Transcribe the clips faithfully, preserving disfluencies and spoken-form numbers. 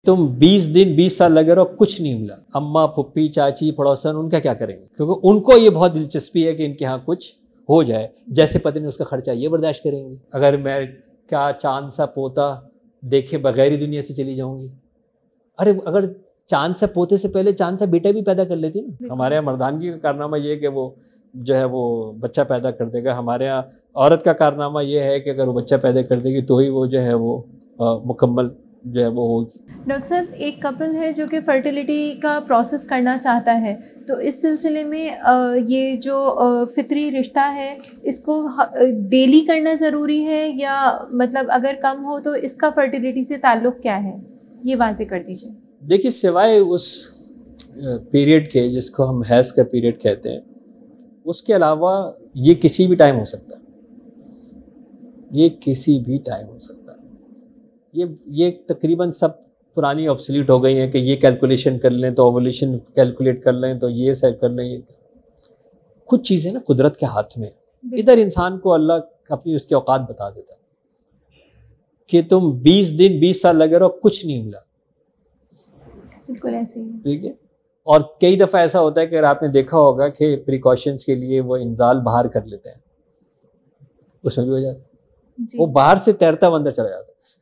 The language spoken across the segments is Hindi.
तुम बीस दिन बीस साल लगे रहो, कुछ नहीं मिला। अम्मा, पुप्पी, चाची, पड़ोसन उनका क्या करेंगे? क्योंकि उनको ये बहुत दिलचस्पी है कि इनके यहाँ कुछ हो जाए, जैसे पति ने उसका खर्चा ये बर्दाश्त करेंगे। अगर मैं क्या चांद सा पोता देखे बगैर ही दुनिया से चली जाऊंगी। अरे अगर चांद से पोते से पहले चांद सा बेटा भी पैदा कर लेती ना। हमारे यहाँ मर्दानगी का कारनामा ये है कि वो जो है वो बच्चा पैदा कर देगा। हमारे यहाँ औरत का कारनामा ये है कि अगर वो बच्चा पैदा कर देगी तो ही वो जो है वो आ, मुकम्मल जो है वो होगी। डॉक्टर साहब, एक कपल है जो कि फर्टिलिटी का प्रोसेस करना चाहता है, तो इस सिलसिले में आ, ये जो आ, फितरी रिश्ता है इसको डेली करना ज़रूरी है, या मतलब अगर कम हो तो इसका फर्टिलिटी से ताल्लुक़ क्या है, ये वाज़े कर दीजिए। देखिए, सिवाय उस पीरियड के जिसको हम हैज़ का पीरियड कहते हैं, उसके अलावा ये किसी भी टाइम हो सकता है। ये किसी भी टाइम हो सकता है। ये ये तकरीबन सब पुरानी ऑब्सोलीट हो गई हैं कि ये कैलकुलेशन कर लें तो ओवुलेशन कैलकुलेट कर लें तो ये सेट कर लें। कुछ चीज़ें ना कुदरत के हाथ में, इधर इंसान को अल्लाह अपनी उसकी औकात बता देता है कि तुम बीस दिन बीस साल लगे रहो, कुछ नहीं मिला। बिल्कुल ऐसे ही, ठीक है। और कई दफ़ा ऐसा होता है कि अगर आपने देखा होगा कि प्रिकॉशंस के लिए वो इंजाल बाहर कर लेते हैं, उसमें भी हो जाता है। वो बाहर से तैरता हुआ अंदर चला जाता है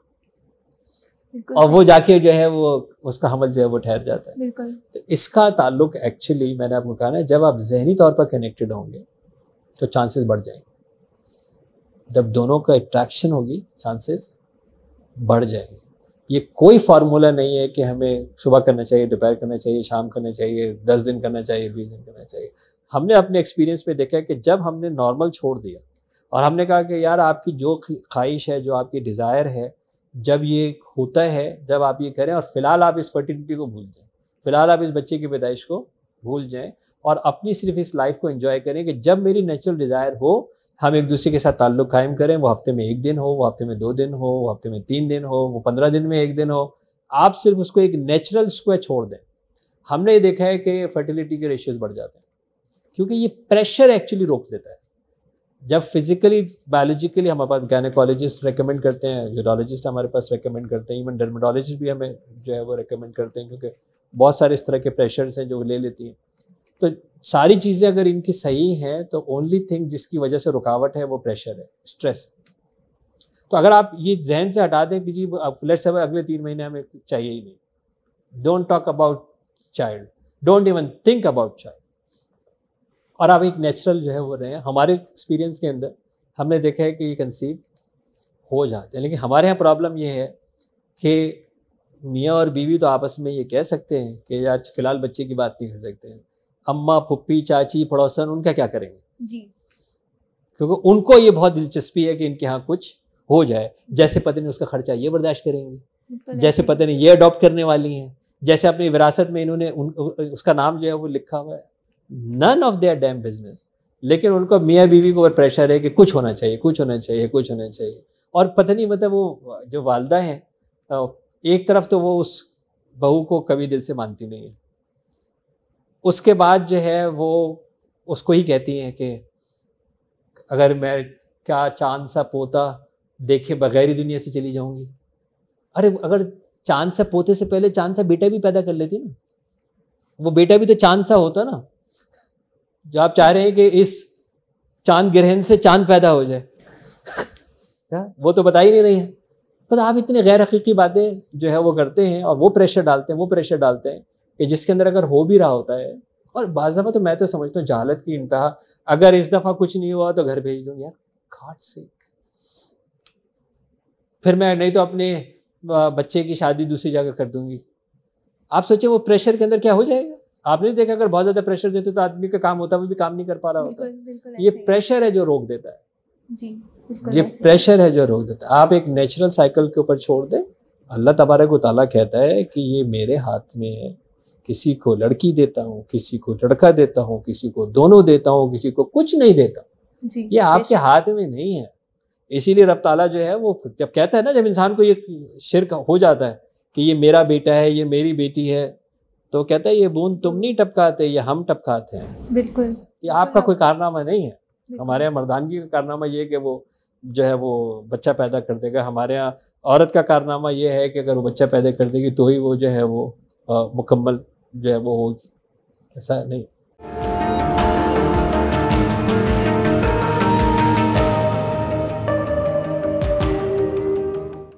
और वो जाके जो है वो उसका हमल जो है वो ठहर जाता है। तो इसका ताल्लुक एक्चुअली मैंने आपको कहा ना, जब आप जहनी तौर पर कनेक्टेड होंगे तो चांसेस बढ़ जाएंगे। जब दोनों का अट्रैक्शन होगी चांसेस बढ़ जाएंगे। ये कोई फार्मूला नहीं है कि हमें सुबह करना चाहिए, दोपहर करना चाहिए, शाम करना चाहिए, दस दिन करना चाहिए, बीस दिन करना चाहिए। हमने अपने एक्सपीरियंस में देखा है कि जब हमने नॉर्मल छोड़ दिया और हमने कहा कि यार आपकी जो ख्वाहिश है, जो आपकी डिज़ायर है, जब ये होता है, जब आप ये करें और फिलहाल आप इस फर्टिलिटी को भूल जाएं, फिलहाल आप इस बच्चे की पैदाइश को भूल जाएं और अपनी सिर्फ इस लाइफ को एंजॉय करें कि जब मेरी नेचुरल डिज़ायर हो हम एक दूसरे के साथ ताल्लुक कायम करें। वो हफ्ते में एक दिन हो, वो हफ्ते में दो दिन हो, वो हफ्ते में तीन दिन हो, वो पंद्रह दिन में एक दिन हो, आप सिर्फ उसको एक नेचुरल स्क्वायर छोड़ दें। हमने ये देखा है कि फर्टिलिटी के रेशियोज बढ़ जाते हैं क्योंकि ये प्रेशर एक्चुअली रोक देता है। जब फिजिकली बायोलॉजिकली हमारे पास गायनेकोलॉजिस्ट रेकमेंड करते हैं, यूरोलॉजिस्ट हमारे पास रेकमेंड करते हैं, इवन डर्मेटोलॉजिस्ट भी हमें जो है वो रेकमेंड करते हैं क्योंकि बहुत सारे इस तरह के प्रेशर्स हैं जो ले लेती हैं। तो सारी चीज़ें अगर इनकी सही हैं तो ओनली थिंग जिसकी वजह से रुकावट है वो प्रेशर है, स्ट्रेस। तो अगर आप ये जहन से हटा दें कि जी लेट्स से अगले तीन महीने हमें चाहिए ही नहीं, don't talk about child, don't even think about child, और आप एक नेचुरल जो है वो रहे हैं। हमारे एक्सपीरियंस के अंदर हमने देखा है कि ये कंसीव हो जाते हैं। लेकिन हमारे यहाँ प्रॉब्लम ये है कि मियाँ और बीवी तो आपस में ये कह सकते हैं कि यार फिलहाल बच्चे की बात नहीं कर सकते हैं, अम्मा, पुप्पी, चाची, पड़ोसन उनका क्या करेंगे जी, क्योंकि उनको ये बहुत दिलचस्पी है कि इनके यहाँ कुछ हो जाए, जैसे पति ने उसका खर्चा ये बर्दाश्त करेंगे, जैसे पति ने ये अडॉप्ट करने वाली हैं, जैसे अपनी विरासत में इन्होंने उन, उसका नाम जो है वो लिखा हुआ है। None of their damn business. लेकिन उनको मियाँ बीवी को प्रेशर है कि कुछ होना चाहिए, कुछ होना चाहिए, कुछ होना चाहिए। और पता नहीं मतलब वो जो वालदा हैं, एक तरफ तो वो उस बहू को कभी दिल से मानती नहीं है, उसके बाद जो है वो उसको ही कहती हैं कि अगर मैं क्या चांद सा पोता देखे बगैर ही दुनिया से चली जाऊंगी। अरे अगर चांद सा पोते से पहले चांद सा बेटा भी पैदा कर लेती ना, वो बेटा भी तो चांद सा होता ना, जो आप चाह रहे हैं कि इस चांद ग्रहण से चांद पैदा हो जाए वो तो बता ही नहीं रही है। पर आप इतने गैर हकीकी बातें जो है वो करते हैं और वो प्रेशर डालते हैं वो प्रेशर डालते हैं कि जिसके अंदर अगर हो भी रहा होता है। और बाज़ दफ़ा तो मैं तो समझता हूँ जहालत की इंतहा, अगर इस दफ़ा कुछ नहीं हुआ तो घर भेज दूँ यार, गॉड सेक, फिर मैं नहीं तो अपने बच्चे की शादी दूसरी जगह कर दूंगी। आप सोचिए वो प्रेशर के अंदर क्या हो जाएगा। आपने देखा अगर बहुत ज्यादा प्रेशर देते तो आदमी का काम होता, वो भी काम नहीं कर पा रहा होता। बिल्कुल, बिल्कुल ये प्रेशर है जो रोक देता है जी, ये प्रेशर है जो रोक देता है। आप एक नेचुरल साइकिल के ऊपर छोड़ दें। अल्लाह तबारक व तआला कहता है कि ये मेरे हाथ में है, किसी को लड़की देता हूँ, किसी को लड़का देता हूँ, किसी को दोनों देता हूँ, किसी को कुछ नहीं देता जी, ये आपके हाथ में नहीं है। इसीलिए रब ताला जो है वो जब कहता है ना, जब इंसान को ये शिर्क हो जाता है कि ये मेरा बेटा है, ये मेरी बेटी है, तो कहता है ये बूंद तुम नहीं टपकाते, ये हम टपकाते हैं। बिल्कुल, ये आपका कोई कारनामा नहीं है। हमारे यहाँ मर्दानगी का कारनामा ये है कि वो जो है वो बच्चा पैदा कर देगा। हमारे यहाँ औरत का कारनामा ये है कि अगर वो बच्चा पैदा कर देगी तो ही वो जो है वो आ, मुकम्मल जो है वो होगी, ऐसा नहीं।